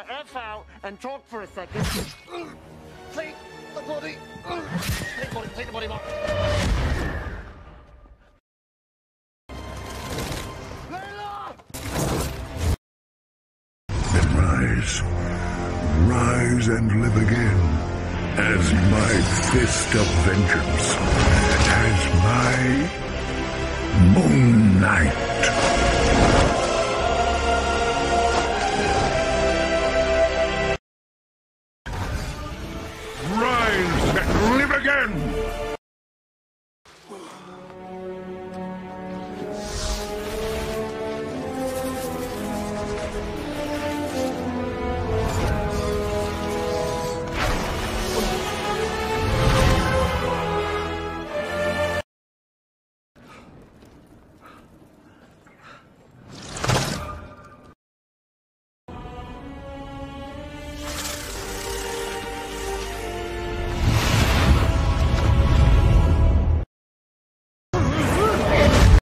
F out and talk for a second. Take the body. Take the body, Mark. Layla! Then rise and live again as my fist of vengeance, as my Moon Knight.